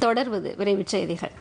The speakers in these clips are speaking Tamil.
தொடர்வது விரைவுச் செய்திகள்.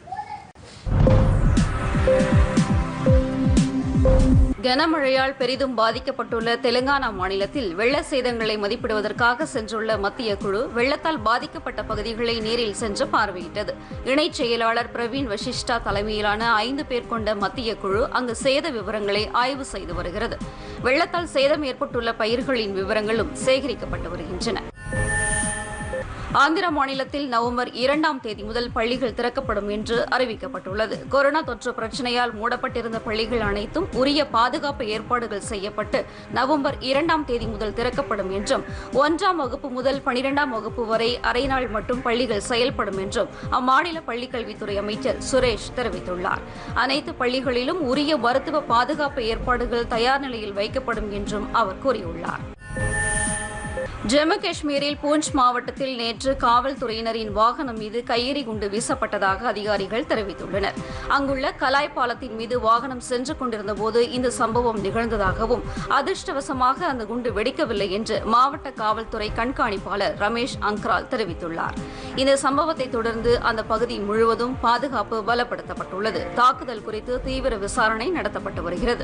கனமழையால் பெரிதும் பாதிக்கப்பட்டுள்ள தெலுங்கானா மாநிலத்தில் வெள்ள சேதங்களை மதிப்பிடுவதற்காக சென்றுள்ள மத்திய குழு வெள்ளத்தால் பாதிக்கப்பட்ட பகுதிகளை நேரில் சென்று பார்வையிட்டது. இணைச் செயலாளர் பிரவீன் வசிஷ்டா தலைமையிலான 5 பேர் கொண்ட மத்திய குழு அங்கு சேத விவரங்களை ஆய்வு செய்து வருகிறது. வெள்ளத்தால் சேதம் ஏற்பட்டுள்ள பயிர்களின் விவரங்களும் சேகரிக்கப்பட்டு வருகின்றன. ஆந்திர மாநிலத்தில் நவம்பர் 2ஆம் தேதி முதல் பள்ளிகள் திறக்கப்படும் என்று அறிவிக்கப்பட்டுள்ளது. கொரோனா தொற்று பிரச்சினையால் மூடப்பட்டிருந்த பள்ளிகள் அனைத்தும் உரிய பாதுகாப்பு ஏற்பாடுகள் செய்யப்பட்டு நவம்பர் 2ஆம் தேதி முதல் திறக்கப்படும் என்றும் 1ஆம் வகுப்பு முதல் 12ஆம் வகுப்பு வரை அரை நாள் மட்டும் பள்ளிகள் செயல்படும் என்றும் அம்மாநில பள்ளிக்கல்வித்துறை அமைச்சர் சுரேஷ் தெரிவித்துள்ளார். அனைத்து பள்ளிகளிலும் உரிய மருத்துவ பாதுகாப்பு ஏற்பாடுகள் தயார் நிலையில் வைக்கப்படும் என்றும் அவர் கூறியுள்ளார். ஜம்மு காஷ்மீரில் பூஞ்ச் மாவட்டத்தில் நேற்று காவல்துறையினரின் வாகனம் மீது கையெறி குண்டு வீசப்பட்டதாக அதிகாரிகள் தெரிவித்துள்ளனர். அங்குள்ள கலாய் பாலத்தின் மீது வாகனம் சென்று கொண்டிருந்தபோது இந்த சம்பவம் நிகழ்ந்ததாகவும் அதிர்ஷ்டவசமாக அந்த குண்டு வெடிக்கவில்லை என்று மாவட்ட காவல்துறை கண்காணிப்பாளர் ரமேஷ் அங்க்ரால் தெரிவித்துள்ளார். இந்த சம்பவத்தை தொடர்ந்து அந்த பகுதி முழுவதும் பாதுகாப்பு பலப்படுத்தப்பட்டுள்ளது. தாக்குதல் குறித்து தீவிர விசாரணை நடத்தப்பட்டு வருகிறது.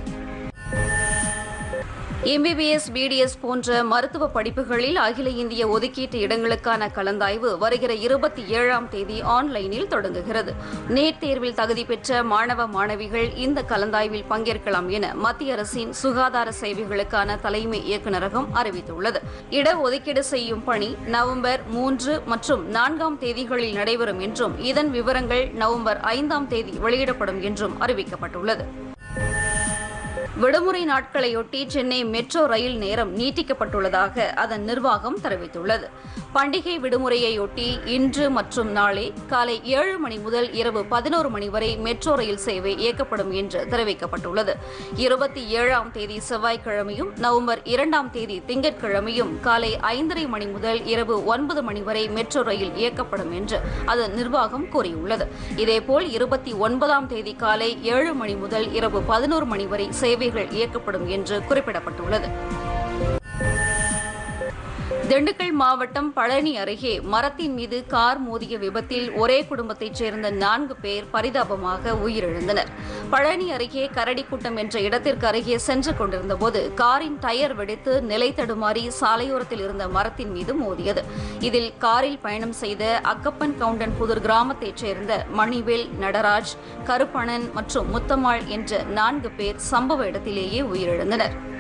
MBBS, BDS போன்ற மருத்துவ படிப்புகளில் அகில இந்திய ஒதுக்கீட்டு இடங்களுக்கான கலந்தாய்வு வருகிற 27ஆம் தேதி ஆன்லைனில் தொடங்குகிறது. நீட் தேர்வில் தகுதி பெற்ற மாணவ மாணவிகள் இந்த கலந்தாய்வில் பங்கேற்கலாம் என மத்திய அரசின் சுகாதார சேவைகளுக்கான தலைமை இயக்குநரகம் அறிவித்துள்ளது. இடஒதுக்கீடு செய்யும் பணி நவம்பர் 3 மற்றும் 4ஆம் தேதிகளில் நடைபெறும் என்றும் இதன் விவரங்கள் நவம்பர் 5ஆம் தேதி வெளியிடப்படும் என்றும் அறிவிக்கப்பட்டுள்ளது. விடுமுறை நாட்களையொட்டி சென்னை மெட்ரோ ரயில் நேரம் நீட்டிக்கப்பட்டுள்ளதாக அதன் நிர்வாகம் தெரிவித்துள்ளது. பண்டிகை விடுமுறையொட்டி இன்று மற்றும் நாளை காலை 7 மணி முதல் இரவு 11 மணி வரை மெட்ரோ ரயில் சேவை இயக்கப்படும் என்று தெரிவிக்கப்பட்டுள்ளது. 27ஆம் தேதி செவ்வாய்க்கிழமையும் நவம்பர் 2ஆம் தேதி திங்கட்கிழமையும் காலை 5:30 மணி முதல் இரவு 9 மணி வரை மெட்ரோ ரயில் இயக்கப்படும் என்று அதன் நிர்வாகம் கூறியுள்ளது. இதேபோல் 29ஆம் தேதி காலை 7 மணி முதல் இரவு 11 மணி வரை சேவைகள் இயக்கப்படும் என்று குறிப்பிடப்பட்டுள்ளது. திண்டுக்கல் மாவட்டம் பழனி அருகே மரத்தின் மீது கார் மோதிய விபத்தில் ஒரே குடும்பத்தைச் சேர்ந்த 4 பேர் பரிதாபமாக உயிரிழந்தனர். பழனி அருகே கரடிக்குட்டம் என்ற இடத்திற்கு அருகே சென்று கொண்டிருந்தபோது காரின் டயர் வெடித்து நிலை தடுமாறி சாலையோரத்தில் இருந்த மரத்தின் மீது மோதியது. இதில் காரில் பயணம் செய்த அக்கப்பன் கவுண்டன் புதூர் கிராமத்தைச் சேர்ந்த மணிவேல், நடராஜ், கருப்பணன் மற்றும் முத்தம்மாள் என்ற 4 பேர் சம்பவ இடத்திலேயே உயிரிழந்தனர்.